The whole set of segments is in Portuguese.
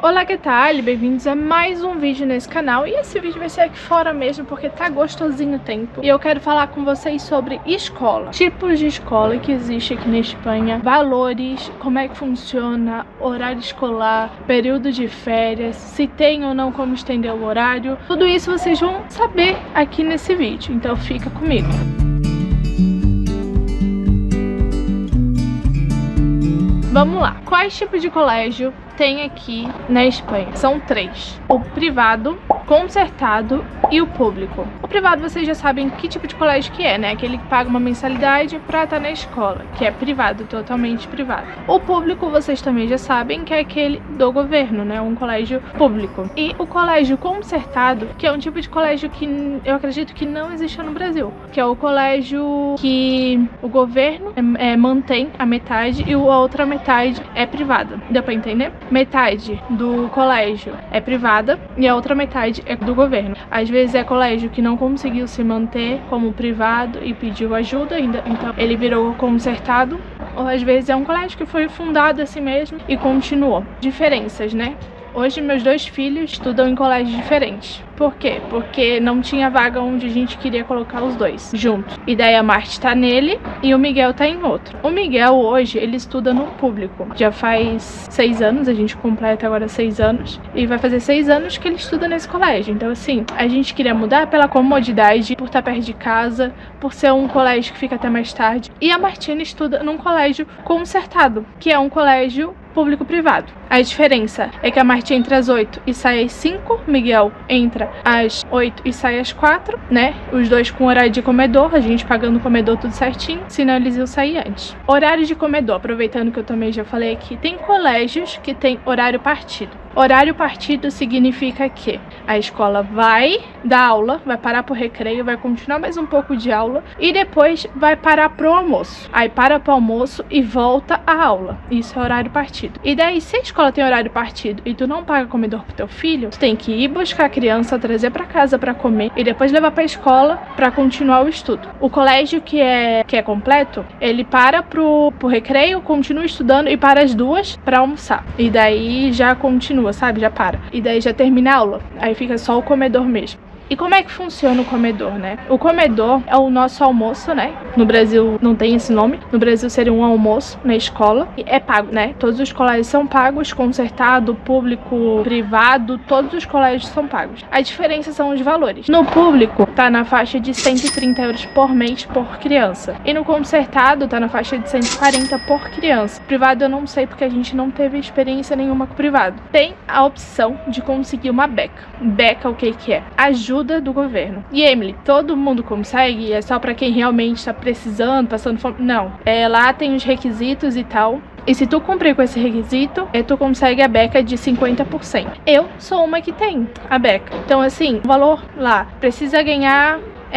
Olá, que tal? Bem-vindos a mais um vídeo nesse canal. E esse vídeo vai ser aqui fora mesmo, porque tá gostosinho o tempo. E eu quero falar com vocês sobre escola, tipos de escola que existe aqui na Espanha, valores, como é que funciona, horário escolar, período de férias, se tem ou não como estender o horário. Tudo isso vocês vão saber aqui nesse vídeo, então fica comigo. Vamos lá, quais tipos de colégio tem aqui na Espanha? São três: o privado, concertado e o público. O privado vocês já sabem que tipo de colégio que é, né? Aquele que paga uma mensalidade pra estar na escola, que é privado, totalmente privado. O público vocês também já sabem que é aquele do governo, né? Um colégio público. E o colégio concertado, que é um tipo de colégio que eu acredito que não existe no Brasil, que é o colégio que o governo mantém a metade e a outra metade é privada. Deu pra entender? Metade do colégio é privada e a outra metade é do governo. Às vezes é colégio que não conseguiu se manter como privado e pediu ajuda ainda, então ele virou concertado. Ou às vezes é um colégio que foi fundado assim mesmo e continuou. Diferenças, né? Hoje meus dois filhos estudam em colégios diferentes. Por quê? Porque não tinha vaga onde a gente queria colocar os dois juntos. E daí a Marte tá nele e o Miguel tá em outro. O Miguel hoje, ele estuda no público. Já faz 6 anos, a gente completa agora 6 anos. E vai fazer 6 anos que ele estuda nesse colégio. Então assim, a gente queria mudar pela comodidade, por estar perto de casa, por ser um colégio que fica até mais tarde. E a Martina estuda num colégio concertado, que é um colégio público-privado. A diferença é que a Martina entra às 8 e sai às 5, Miguel entra às 8 e sai às 4, né? Os dois com horário de comedor, a gente pagando o comedor tudo certinho, senão eles iam sair antes. Horário de comedor, aproveitando que eu também já falei aqui, tem colégios que tem horário partido. Horário partido significa que a escola vai dar aula, vai parar pro recreio, vai continuar mais um pouco de aula e depois vai parar pro almoço. Aí para pro almoço e volta a aula. Isso é horário partido. E daí, se a escola tem horário partido e tu não paga comedor pro teu filho, tu tem que ir buscar a criança, trazer pra casa pra comer e depois levar pra escola pra continuar o estudo. O colégio que é completo, ele para pro recreio, continua estudando e para as 2 pra almoçar. E daí já continua, sabe? Já para. E daí já termina a aula. Aí fica só o comedor mesmo. E como é que funciona o comedor, né? O comedor é o nosso almoço, né? No Brasil não tem esse nome. No Brasil seria um almoço na escola. E é pago, né? Todos os colégios são pagos, concertado, público, privado, todos os colégios são pagos. A diferença são os valores. No público, tá na faixa de 130 euros por mês por criança. E no concertado, tá na faixa de 140 por criança. Privado eu não sei, porque a gente não teve experiência nenhuma com privado. Tem a opção de conseguir uma beca. Beca, o que que é? Ajuda do governo. E Emily, todo mundo consegue? É só pra quem realmente está precisando, passando fome? Não. Lá tem os requisitos e tal. E se tu cumprir com esse requisito, tu consegue a beca de 50%. Eu sou uma que tem a beca. Então assim, o valor lá precisa ganhar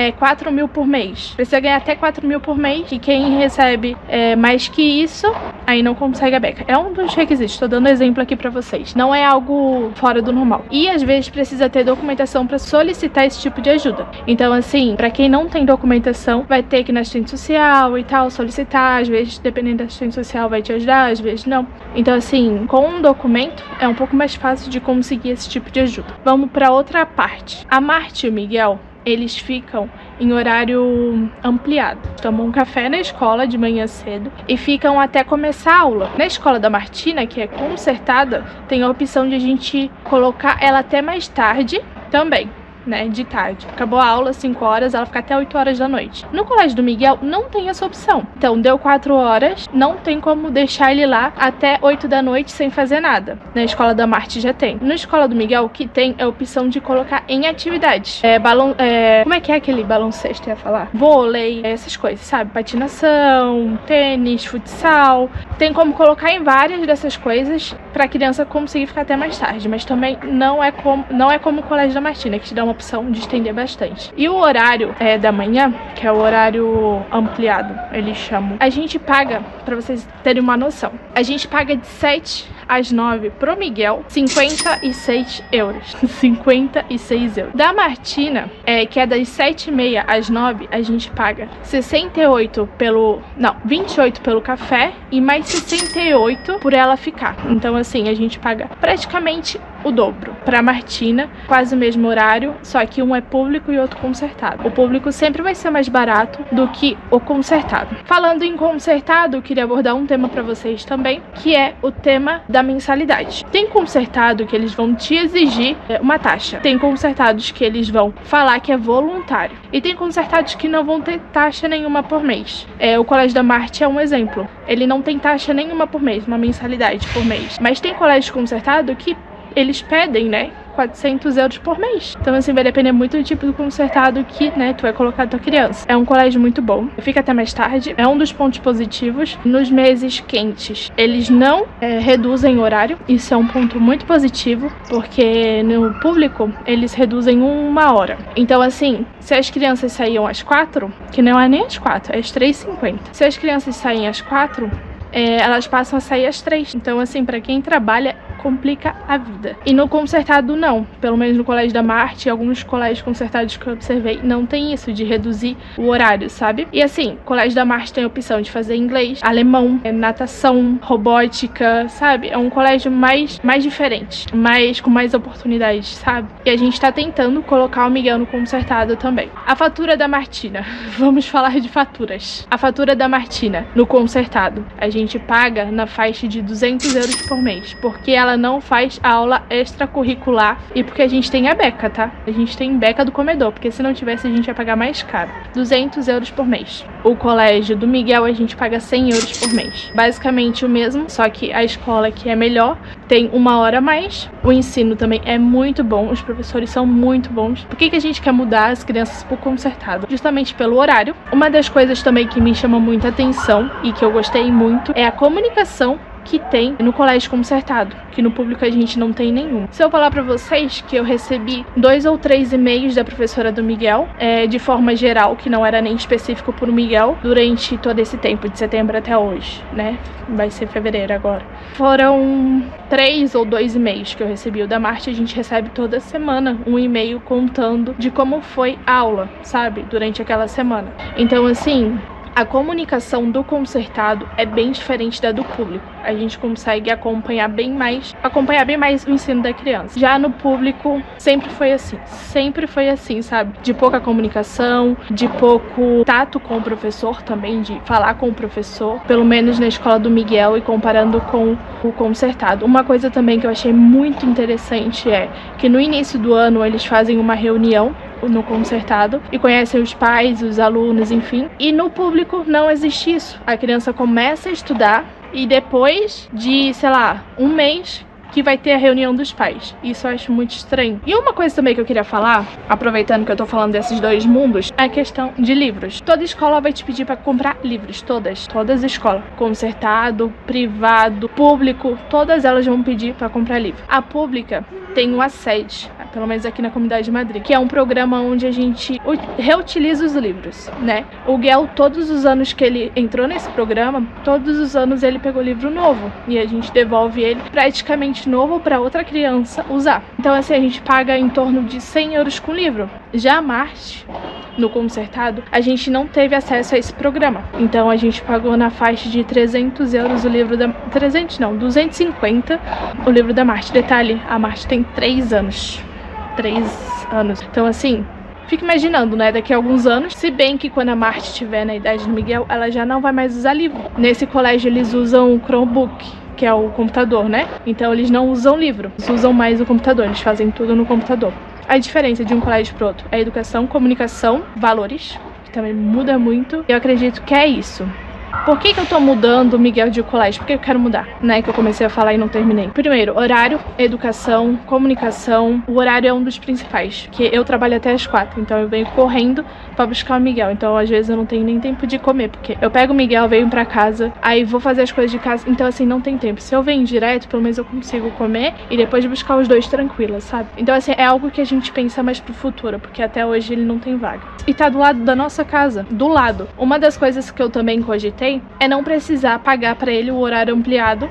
4 mil por mês. Precisa ganhar até 4 mil por mês. E quem recebe mais que isso, aí não consegue a beca. É um dos requisitos. Tô dando exemplo aqui pra vocês. Não é algo fora do normal. E às vezes precisa ter documentação pra solicitar esse tipo de ajuda. Então assim, pra quem não tem documentação, vai ter que ir na assistente social e tal, solicitar. Às vezes, dependendo da assistente social, vai te ajudar, às vezes não. Então assim, com um documento, é um pouco mais fácil de conseguir esse tipo de ajuda. Vamos pra outra parte. A Marte e o Miguel, eles ficam em horário ampliado. Tomam um café na escola de manhã cedo e ficam até começar a aula. Na escola da Martina, que é concertada, tem a opção de a gente colocar ela até mais tarde também, né, de tarde. Acabou a aula, 5 horas, ela fica até 8 horas da noite. No colégio do Miguel não tem essa opção. Então deu 4 horas, não tem como deixar ele lá até 8 da noite sem fazer nada. Na escola da Marte já tem. Na escola do Miguel, o que tem é a opção de colocar em atividades. Como é que é aquele baloncesto, ia falar? Vôlei, essas coisas, sabe? Patinação, tênis, futsal. Tem como colocar em várias dessas coisas pra criança conseguir ficar até mais tarde. Mas também não é como o colégio da Martina, que te dá uma opção de estender bastante. E o horário da manhã, que é o horário ampliado, eles chamam, a gente paga, pra vocês terem uma noção, a gente paga de 7 às 9 pro Miguel, 56 euros. 56 euros. Da Martina, que é das 7h30 às 9, a gente paga 68 pelo... Não, 28 pelo café e mais 68 por ela ficar. Então, assim, a gente paga praticamente o dobro. Pra Martina, quase o mesmo horário, só que um é público e outro concertado. O público sempre vai ser mais barato do que o concertado. Falando em concertado, eu queria abordar um tema pra vocês também, que é o tema da mensalidade. Tem concertado que eles vão te exigir uma taxa. Tem concertados que eles vão falar que é voluntário. E tem concertados que não vão ter taxa nenhuma por mês. O Colégio da Marte é um exemplo. Ele não tem taxa nenhuma por mês, uma mensalidade por mês. Mas tem colégio concertado que eles pedem, né, 400 euros por mês. Então, assim, vai depender muito do tipo do concertado que, né, tu vai colocar a tua criança. É um colégio muito bom. Fica até mais tarde. É um dos pontos positivos. Nos meses quentes, eles não reduzem o horário. Isso é um ponto muito positivo, porque no público, eles reduzem 1 hora. Então, assim, se as crianças saíam às 4, que não é nem às 4, é às 3h50. Se as crianças saem às 4, elas passam a sair às 3. Então, assim, pra quem trabalha, complica a vida. E no concertado não, pelo menos no Colégio da Marte e alguns colégios concertados que eu observei, não tem isso de reduzir o horário, sabe? E assim, o Colégio da Marte tem a opção de fazer inglês, alemão, natação, robótica, sabe? É um colégio mais diferente, com mais oportunidades, sabe? E a gente tá tentando colocar o Miguel no concertado também. A fatura da Martina, vamos falar de faturas. A fatura da Martina no concertado, a gente paga na faixa de 200 euros por mês, porque ela não faz aula extracurricular e porque a gente tem a beca, tá? A gente tem beca do comedor, porque se não tivesse a gente ia pagar mais caro. 200 euros por mês. O colégio do Miguel a gente paga 100 euros por mês. Basicamente o mesmo, só que a escola aqui é melhor, tem 1 hora a mais. O ensino também é muito bom, os professores são muito bons. Por que a gente quer mudar as crianças pro concertado? Justamente pelo horário. Uma das coisas também que me chama muita atenção e que eu gostei muito é a comunicação que tem no colégio concertado, que no público a gente não tem nenhum. Se eu falar pra vocês que eu recebi 2 ou 3 e-mails da professora do Miguel, de forma geral, que não era nem específico pro Miguel, durante todo esse tempo, de setembro até hoje, né? Vai ser fevereiro agora. Foram 3 ou 2 e-mails que eu recebi. O da Marte a gente recebe toda semana um e-mail contando de como foi a aula, sabe? Durante aquela semana. Então, assim, a comunicação do concertado é bem diferente da do público. A gente consegue acompanhar bem mais o ensino da criança. Já no público, sempre foi assim, sabe? De pouca comunicação, de pouco tato com o professor também, de falar com o professor, pelo menos na escola do Miguel e comparando com o concertado. Uma coisa também que eu achei muito interessante é que no início do ano eles fazem uma reunião no concertado e conhecem os pais, os alunos, enfim. E no público não existe isso. A criança começa a estudar e depois de, sei lá, 1 mês que vai ter a reunião dos pais. Isso eu acho muito estranho. E uma coisa também que eu queria falar, aproveitando que eu tô falando desses dois mundos, é a questão de livros. Toda escola vai te pedir pra comprar livros, todas as escolas. Concertado, privado, público, todas elas vão pedir pra comprar livro. A pública tem o ACED, pelo menos aqui na Comunidade de Madrid, que é um programa onde a gente reutiliza os livros, né? O Guel, todos os anos que ele entrou nesse programa, todos os anos ele pegou livro novo e a gente devolve ele praticamente novo para outra criança usar. Então, assim, a gente paga em torno de 100 euros com livro. Já a Marte, no concertado, a gente não teve acesso a esse programa. Então, a gente pagou na faixa de 300 euros o livro da... 300 não, 250 o livro da Marte. Detalhe, a Marte tem 3 anos. 3 anos. Então, assim, fica imaginando, né, daqui a alguns anos, se bem que quando a Marte estiver na idade do Miguel, ela já não vai mais usar livro. Nesse colégio eles usam o Chromebook, que é o computador, né? Então eles não usam livro, eles usam mais o computador, eles fazem tudo no computador. A diferença de um colégio para outro é educação, comunicação, valores, que também muda muito. Eu acredito que é isso. Por que eu tô mudando o Miguel de colégio? Porque eu quero mudar, né? Que eu comecei a falar e não terminei. Primeiro, horário, educação, comunicação. O horário é um dos principais, que eu trabalho até as 4, então eu venho correndo pra buscar o Miguel. Então, às vezes, eu não tenho nem tempo de comer, porque eu pego o Miguel, venho pra casa, aí vou fazer as coisas de casa. Então, assim, não tem tempo. Se eu venho direto, pelo menos eu consigo comer e depois buscar os dois tranquila, sabe? Então, assim, é algo que a gente pensa mais pro futuro, porque até hoje ele não tem vaga. E tá do lado da nossa casa, do lado. Uma das coisas que eu também cogitei é não precisar pagar pra ele o horário ampliado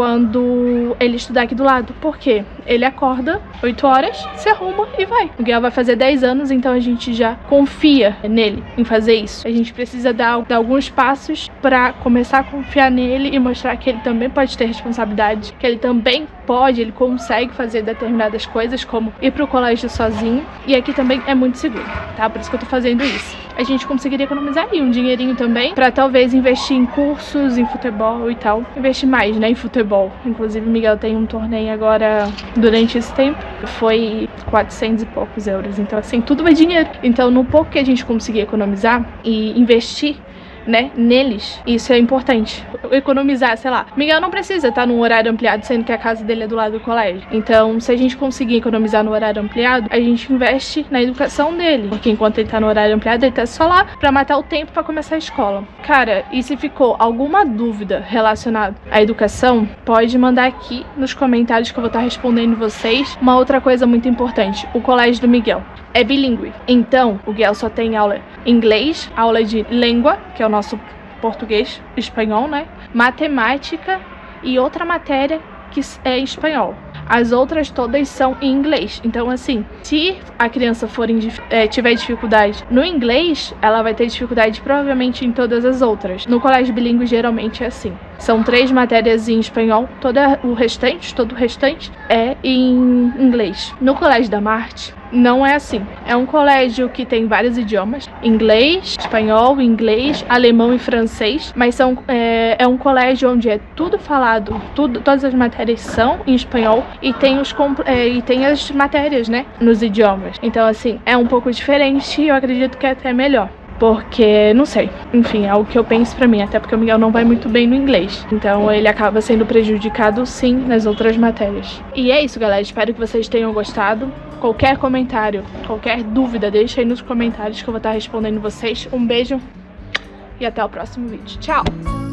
quando ele estudar aqui do lado. Por quê? Ele acorda 8 horas, se arruma e vai. O Gael vai fazer 10 anos, então a gente já confia nele em fazer isso. A gente precisa dar alguns passos pra começar a confiar nele e mostrar que ele também pode ter responsabilidade, que ele também pode, ele consegue fazer determinadas coisas, como ir pro colégio sozinho. E aqui também é muito seguro, tá? Por isso que eu tô fazendo isso. A gente conseguiria economizar aí um dinheirinho também pra talvez investir em cursos, em futebol e tal. Investir mais, né, em futebol. Inclusive, o Miguel tem um torneio agora durante esse tempo. Foi 400 e poucos euros. Então, assim, tudo é dinheiro. Então, no pouco que a gente conseguir economizar e investir, né, neles, isso é importante. Economizar, sei lá, Miguel não precisa estar num horário ampliado, sendo que a casa dele é do lado do colégio. Então, se a gente conseguir economizar no horário ampliado, a gente investe na educação dele, porque enquanto ele tá no horário ampliado, ele tá só lá pra matar o tempo pra começar a escola. Cara, e se ficou alguma dúvida relacionada à educação, pode mandar aqui nos comentários que eu vou estar respondendo vocês. Uma outra coisa muito importante, o colégio do Miguel é bilíngue. Então, o Gael só tem aula em inglês, aula de língua, que é o nosso português, espanhol, né? Matemática e outra matéria que é em espanhol. As outras todas são em inglês. Então, assim, se a criança tiver dificuldade no inglês, ela vai ter dificuldade provavelmente em todas as outras. No colégio bilíngue, geralmente é assim. São 3 matérias em espanhol, todo o restante é em inglês. No colégio da Marte, não é assim. É um colégio que tem vários idiomas: inglês, espanhol, inglês, alemão e francês. Mas é um colégio onde é tudo falado, todas as matérias são em espanhol e tem as matérias, né, nos idiomas. Então, assim, é um pouco diferente e eu acredito que é até melhor. Porque, não sei, enfim, é o que eu penso pra mim, até porque o Miguel não vai muito bem no inglês. Então ele acaba sendo prejudicado, sim, nas outras matérias. E é isso, galera, espero que vocês tenham gostado. Qualquer comentário, qualquer dúvida, deixa aí nos comentários que eu vou estar respondendo vocês. Um beijo e até o próximo vídeo. Tchau!